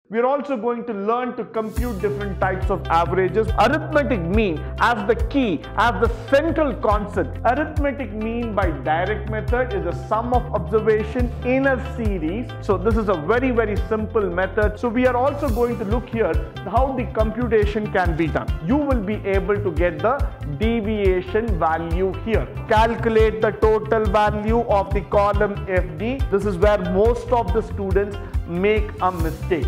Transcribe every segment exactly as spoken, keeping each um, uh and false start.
We're also going to learn to compute different types of averages. Arithmetic mean as the key, as the central concept. Arithmetic mean by direct method is the sum of observation in a series. So this is a very, very simple method. So we are also going to look here how the computation can be done. You will be able to get the deviation value here. Calculate the total value of the column F D. This is where most of the students make a mistake.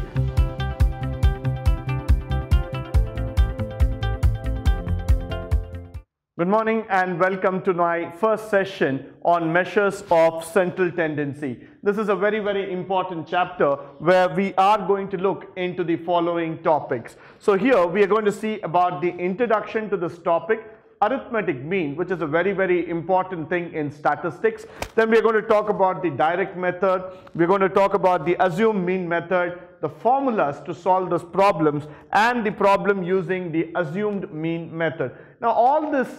Good morning and welcome to my first session on measures of central tendency. This is a very, very important chapter where we are going to look into the following topics. So here we are going to see about the introduction to this topic, arithmetic mean, which is a very, very important thing in statistics. Then we are going to talk about the direct method. We are going to talk about the assumed mean method, the formulas to solve those problems, and the problem using the assumed mean method. Now all these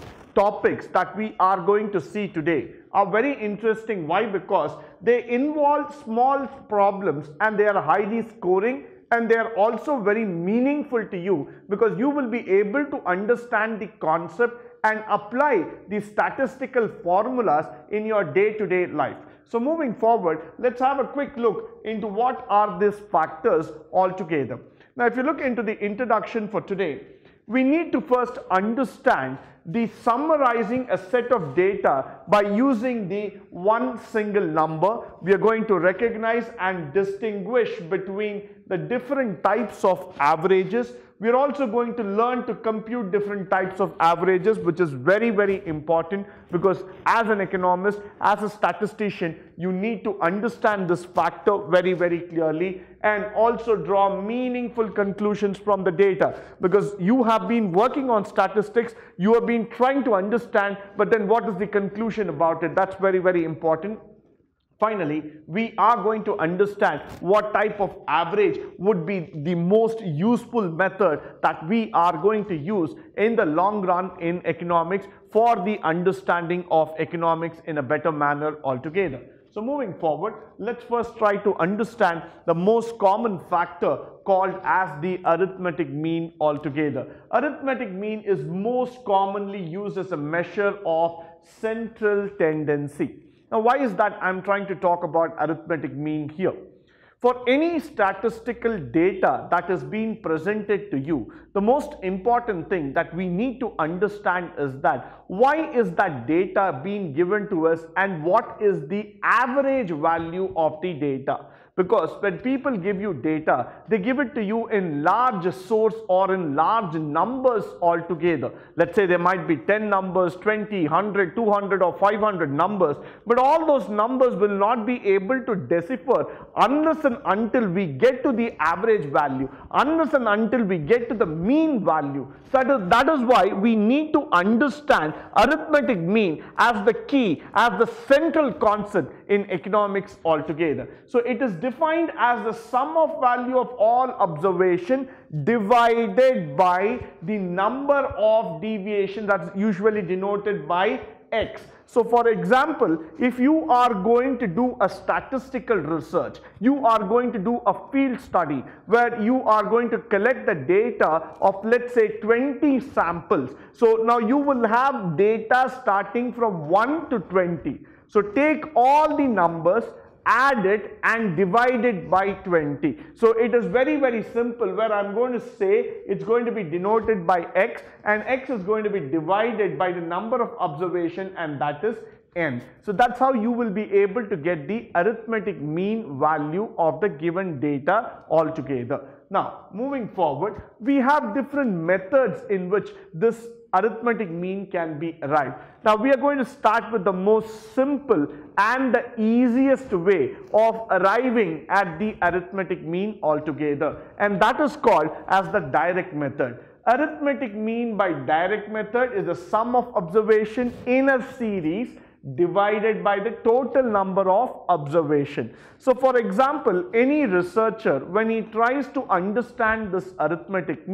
topics that we are going to see today are very interesting. Why? Because they involve small problems and they are highly scoring, and they are also very meaningful to you because you will be able to understand the concept and apply the statistical formulas in your day-to-day life. So moving forward, let's have a quick look into what are these factors altogether. Now if you look into the introduction for today, we need to first understand the summarizing a set of data by using the one single number. We are going to recognize and distinguish between the different types of averages. We are also going to learn to compute different types of averages, which is very, very important because as an economist, as a statistician, you need to understand this factor very, very clearly and also draw meaningful conclusions from the data, because you have been working on statistics, you have been trying to understand, but then what is the conclusion about it? That's very, very important. Finally, we are going to understand what type of average would be the most useful method that we are going to use in the long run in economics for the understanding of economics in a better manner altogether. So moving forward, let's first try to understand the most common factor called as the arithmetic mean altogether. Arithmetic mean is most commonly used as a measure of central tendency. Now, why is that I'm trying to talk about arithmetic mean here? For any statistical data that is being presented to you, the most important thing that we need to understand is that why is that data being given to us and what is the average value of the data? Because when people give you data, they give it to you in large source or in large numbers altogether. Let's say there might be ten numbers, twenty, one hundred, two hundred or five hundred numbers, but all those numbers will not be able to decipher unless and until we get to the average value, unless and until we get to the mean value. So that is, that is why we need to understand arithmetic mean as the key, as the central concept in economics altogether. So it is defined as the sum of value of all observation divided by the number of deviation, that's usually denoted by X. So for example, if you are going to do a statistical research, you are going to do a field study where you are going to collect the data of, let's say, twenty samples. So now you will have data starting from one to twenty. So take all the numbers, add it and divide it by twenty. So it is very, very simple where I'm going to say it's going to be denoted by X, and X is going to be divided by the number of observation, and that is N. So that's how you will be able to get the arithmetic mean value of the given data altogether. Now moving forward, we have different methods in which this arithmetic mean can be arrived. Now we are going to start with the most simple and the easiest way of arriving at the arithmetic mean altogether, and that is called as the direct method. Arithmetic mean by direct method is the sum of observation in a series divided by the total number of observation. So for example, any researcher, when he tries to understand this arithmetic mean,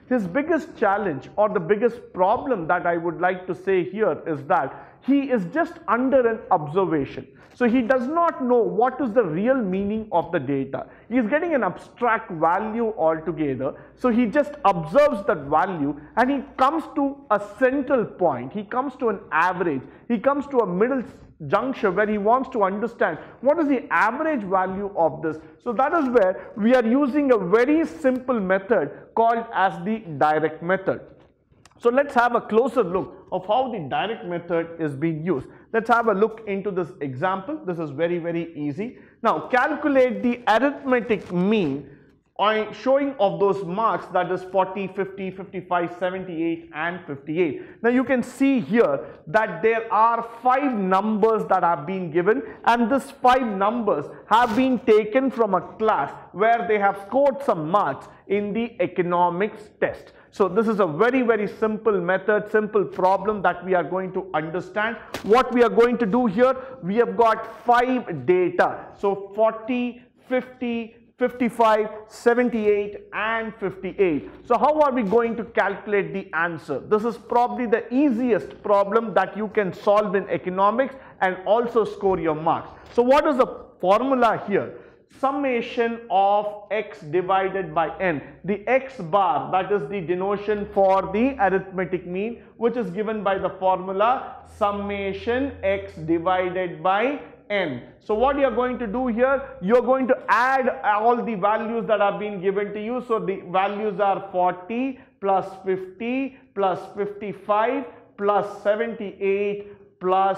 His biggest challenge or the biggest problem that I would like to say here is that he is just under an observation. So he does not know what is the real meaning of the data. He is getting an abstract value altogether. So he just observes that value and he comes to a central point. He comes to an average. He comes to a middle juncture where he wants to understand what is the average value of this. So that is where we are using a very simple method called as the direct method. So let's have a closer look of how the direct method is being used. Let's have a look into this example. This is very, very easy. Now calculate the arithmetic mean on showing of those marks, that is forty, fifty, fifty-five, seventy-eight and fifty-eight. Now you can see here that there are five numbers that have been given, and these five numbers have been taken from a class where they have scored some marks in the economics test. So this is a very, very simple method, simple problem that we are going to understand. What we are going to do here, we have got five data. So forty, fifty, fifty-five, seventy-eight and fifty-eight. So how are we going to calculate the answer? This is probably the easiest problem that you can solve in economics and also score your marks. So what is the formula here? Summation of x divided by n. The x bar, that is the denotation for the arithmetic mean, which is given by the formula summation x divided by n. So what you are going to do here, you are going to add all the values that have been given to you. So the values are forty plus fifty plus fifty-five plus seventy-eight plus,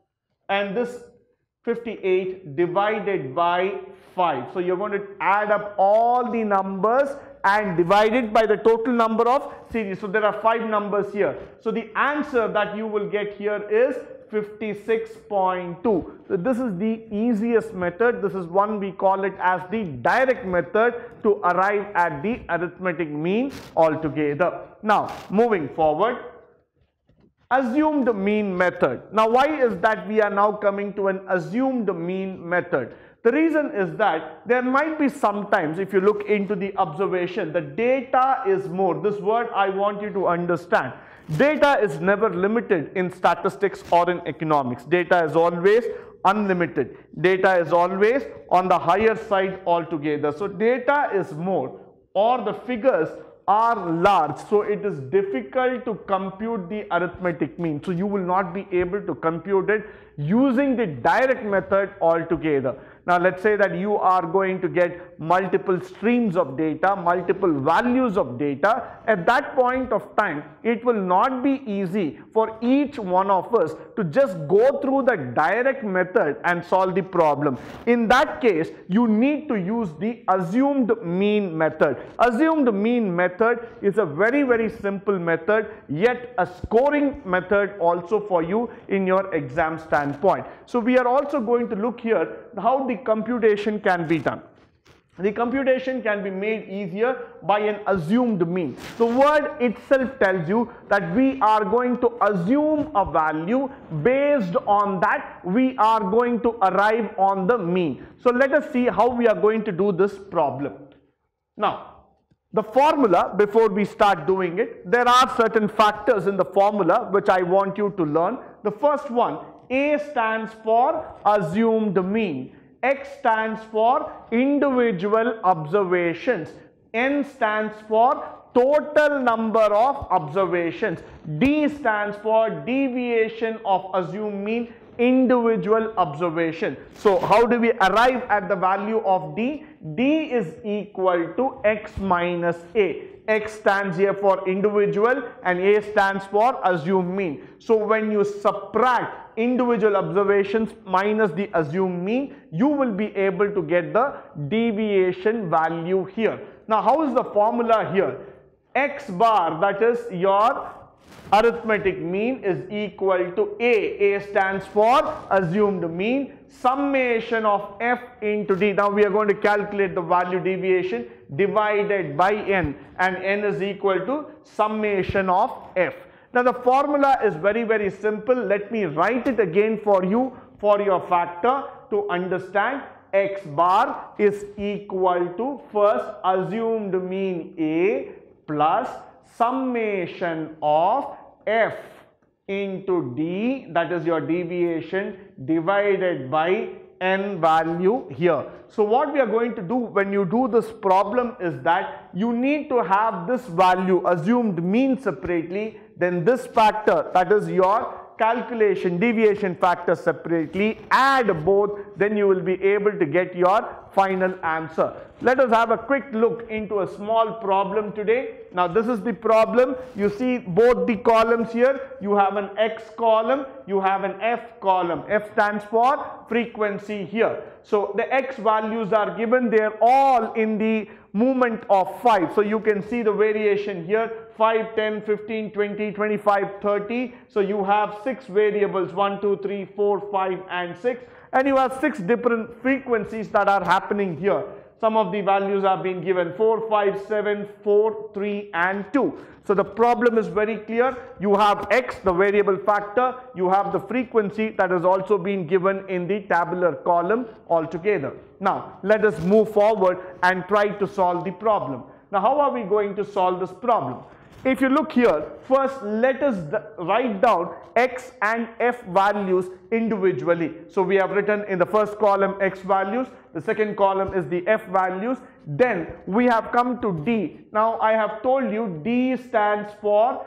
and this fifty-eight divided by five. So you're going to add up all the numbers and divide it by the total number of series. So there are five numbers here. So the answer that you will get here is fifty-six point two. So this is the easiest method. This is one we call it as the direct method to arrive at the arithmetic mean altogether. Now moving forward, assumed mean method. Now why is that we are now coming to an assumed mean method? The reason is that there might be sometimes, if you look into the observation, the data is more. This word I want you to understand. Data is never limited in statistics or in economics. Data is always unlimited. Data is always on the higher side altogether. So data is more, or the figures are large, so it is difficult to compute the arithmetic mean. So you will not be able to compute it using the direct method altogether. Now let's say that you are going to get multiple streams of data, multiple values of data. At that point of time, it will not be easy for each one of us to just go through the direct method and solve the problem. In that case, you need to use the assumed mean method. Assumed mean method is a very, very simple method, yet a scoring method also for you in your exam standpoint. So we are also going to look here how the computation can be done. The computation can be made easier by an assumed mean. The word itself tells you that we are going to assume a value. Based on that, we are going to arrive on the mean. So let us see how we are going to do this problem. Now, the formula, before we start doing it, there are certain factors in the formula which I want you to learn. The first one, A stands for assumed mean. X stands for individual observations. N stands for total number of observations. D stands for deviation of assumed mean, individual observation. So how do we arrive at the value of D? D is equal to X minus A. X stands here for individual and A stands for assumed mean. So when you subtract individual observations minus the assumed mean, you will be able to get the deviation value here. Now how is the formula here? X bar, that is your arithmetic mean, is equal to A. A stands for assumed mean, summation of F into D. Now we are going to calculate the value deviation divided by N, and N is equal to summation of F. Now the formula is very, very simple. Let me write it again for you for your factor to understand. X bar is equal to first assumed mean A plus summation of f into d, that is your deviation, divided by n value here. So what we are going to do when you do this problem is that you need to have this value assumed mean separately, then this factor, that is your calculation deviation factor separately, add both, then you will be able to get your final answer. Let us have a quick look into a small problem today. Now this is the problem. You see both the columns here. You have an X column, you have an F column. F stands for frequency here. So the X values are given, they are all in the movement of five. So you can see the variation here, five, ten, fifteen, twenty, twenty-five, thirty. So you have six variables, one, two, three, four, five and six. And you have six different frequencies that are happening here. Some of the values have been given, four, five, seven, four, three and two. So the problem is very clear. You have X, the variable factor. You have the frequency that has also been given in the tabular column altogether. Now let us move forward and try to solve the problem. Now how are we going to solve this problem? If you look here, first let us write down X and F values individually. So we have written in the first column X values, the second column is the F values, then we have come to D. Now I have told you D stands for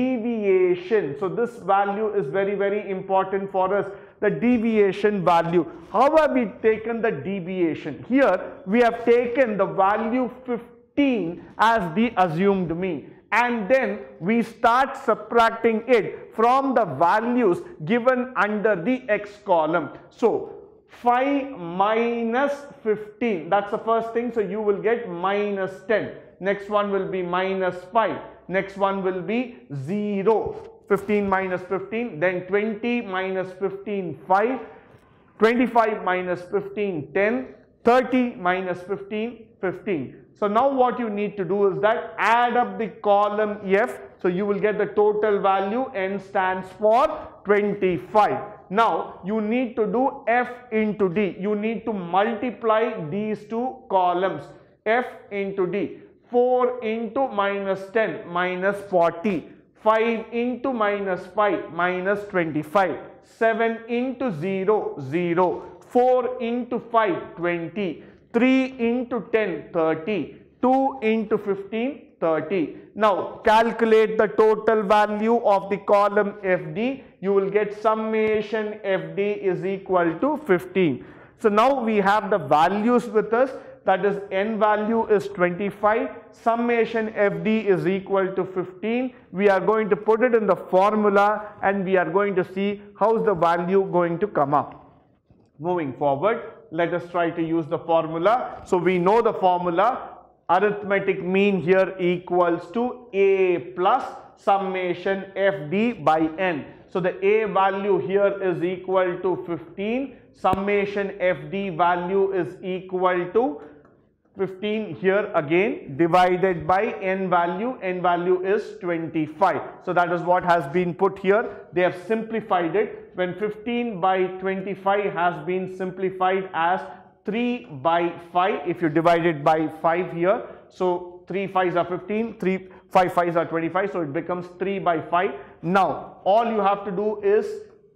deviation. So this value is very very important for us, the deviation value. How have we taken the deviation? Here we have taken the value fifteen as the assumed mean, and then we start subtracting it from the values given under the X column. So five minus fifteen, that's the first thing. So you will get minus ten. Next one will be minus five. Next one will be zero. fifteen minus fifteen, then twenty minus fifteen, five. twenty-five minus fifteen, ten. thirty minus fifteen, fifteen. So now what you need to do is that add up the column F. So you will get the total value, N stands for twenty-five. Now you need to do F into D. You need to multiply these two columns, F into D. four into minus ten, minus forty. five into minus five, minus twenty-five. seven into zero, zero. four into five, twenty. three into ten, thirty. two into fifteen, thirty. Now calculate the total value of the column F D. You will get summation F D is equal to fifteen. So now we have the values with us. That is, N value is twenty-five, summation F D is equal to fifteen. We are going to put it in the formula and we are going to see how is the value going to come up. Moving forward, let us try to use the formula. So we know the formula, arithmetic mean here equals to A plus summation F D by N. So the A value here is equal to fifteen, summation F D value is equal to fifteen here again, divided by N value. N value is twenty-five. So that is what has been put here. They have simplified it. When fifteen by twenty-five has been simplified as three by five, if you divide it by five here, so three fives are fifteen, three five fives are twenty-five, so it becomes three by five. Now all you have to do is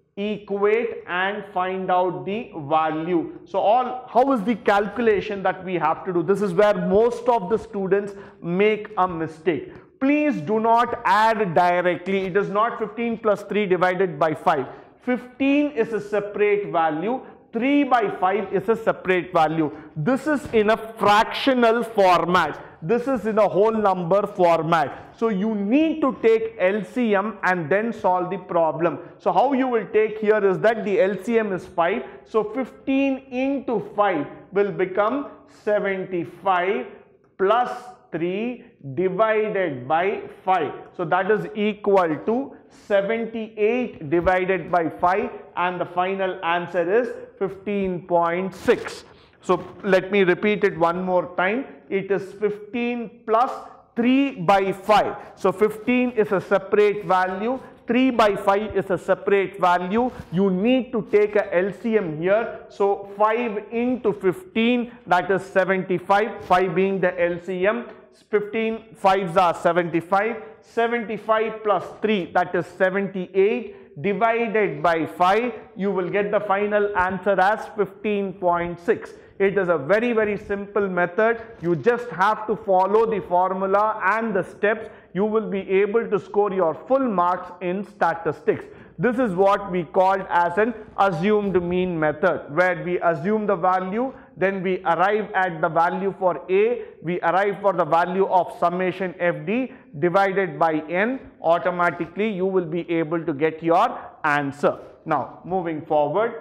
equate and find out the value. So all, how is the calculation that we have to do? This is where most of the students make a mistake. Please do not add directly. It is not fifteen plus three divided by five. fifteen is a separate value. three by five is a separate value. This is in a fractional format. This is in a whole number format. So you need to take L C M and then solve the problem. So how you will take here is that the L C M is five. So fifteen into five will become seventy-five plus three divided by five. So that is equal to seventy-eight divided by five, and the final answer is fifteen point six. So let me repeat it one more time. It is fifteen plus three by five. So fifteen is a separate value, three by five is a separate value. You need to take a L C M here. So five into fifteen, that is seventy-five, five being the L C M. fifteen fives are seventy-five. seventy-five plus three, that is seventy-eight. Divided by five, you will get the final answer as fifteen point six. It is a very, very simple method. You just have to follow the formula and the steps. You will be able to score your full marks in statistics. This is what we called as an assumed mean method, where we assume the value, then we arrive at the value for A, we arrive for the value of summation F D divided by N. Automatically, you will be able to get your answer. Now, moving forward.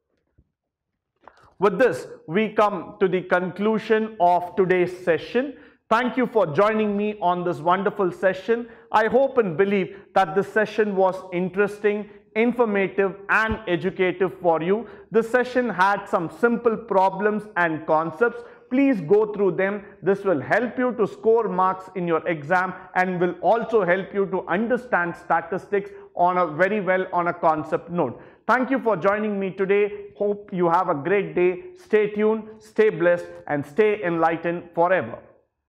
With this, we come to the conclusion of today's session. Thank you for joining me on this wonderful session. I hope and believe that this session was interesting, informative and educative for you. This session had some simple problems and concepts. Please go through them. This will help you to score marks in your exam and will also help you to understand statistics on a very well on a concept note. Thank you for joining me today. Hope you have a great day. Stay tuned, stay blessed and stay enlightened forever.